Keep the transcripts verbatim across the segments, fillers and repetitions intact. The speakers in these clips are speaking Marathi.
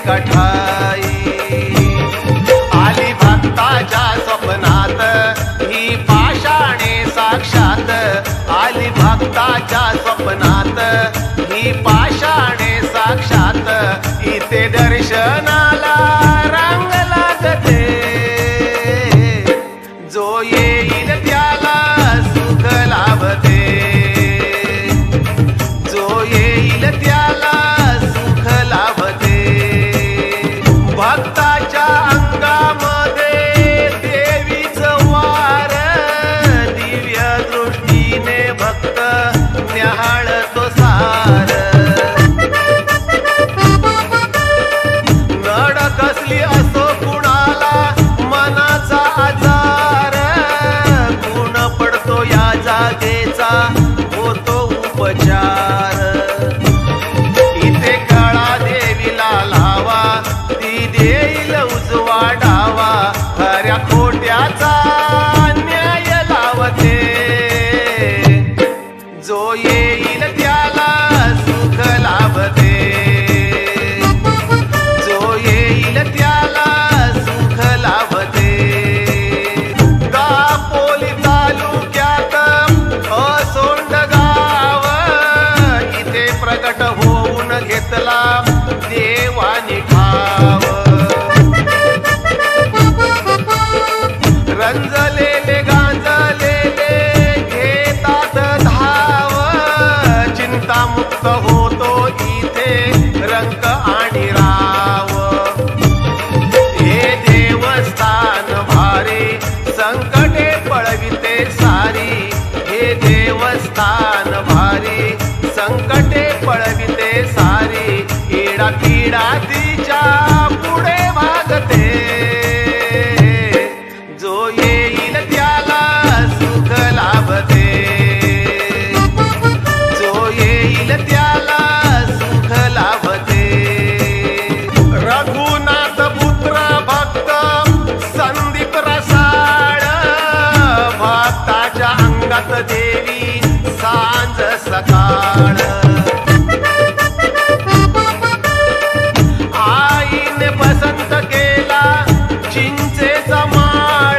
कठाई. आली भक्ताच्या स्वप्नात ही पाषाणे साक्षात. आली भक्ताच्या स्वप्नात ही पाषाणे साक्षात. इथे दर्शनाला रांग लागते. जो येईल त्याला सुख लाभते. जो येईल त्याला सुख लाभते. भक्ताच्या अंगामध्ये देवीचं वार. दिव्य दृष्टीने भक्त न्याहाळतो सार. नड कसली असो कुणाला मनाचा आजार. गुण पडतो या जागेचा होतो उपचार. इथे काळा देवीला लावा ती देईल उजवा डावा. खऱ्या खोट्याचा न्याय लावते. जो येईल त्याला सुख लाभते. जो येईल त्याला सुख लाभते. दापोली तालुक्यात असोंड गाव. इथे प्रगट होऊन घेतला देवानी ठाव. रंजलेले गांजलेले घेतात धाव. चिंतामुक्त होतो इथे रंग आणि राव. हे देवस्थान भारी संकटे पळविते सारी. हे देवस्थान भारी संकटे पळविते सारी. इडा पिडा तिच्या पुढे भागते. जो येईल त्याला सुख लाभते. जो येईल त्याला सुख लाभते. रघुनाथ पुत्र भक्त संदीप रसाळ. भक्ताच्या अंगात देवी सांज सकाळ. आईने पसंत केला चिंचेचा माळ.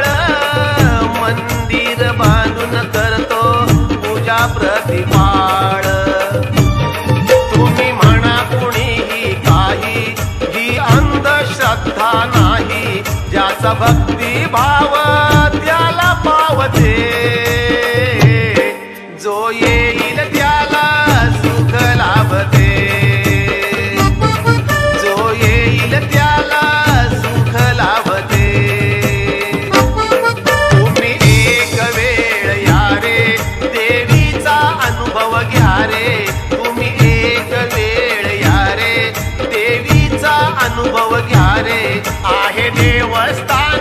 मंदिर बांधून करतो पूजा प्रतिपाळ. तुम्ही म्हणा कुणीही काही ही अंधश्रद्धा नाही. ज्याचा भक्तिभाव त्याला पावते. जो येईल त्याला सुख लाभते. जो येईल त्याला सुख लाभते. तुम्ही एक वेळ या रे देवीचा अनुभव घ्या रे. तुम्ही एक वेळ या रे देवीचा अनुभव घ्या रे. आहे देवस्थान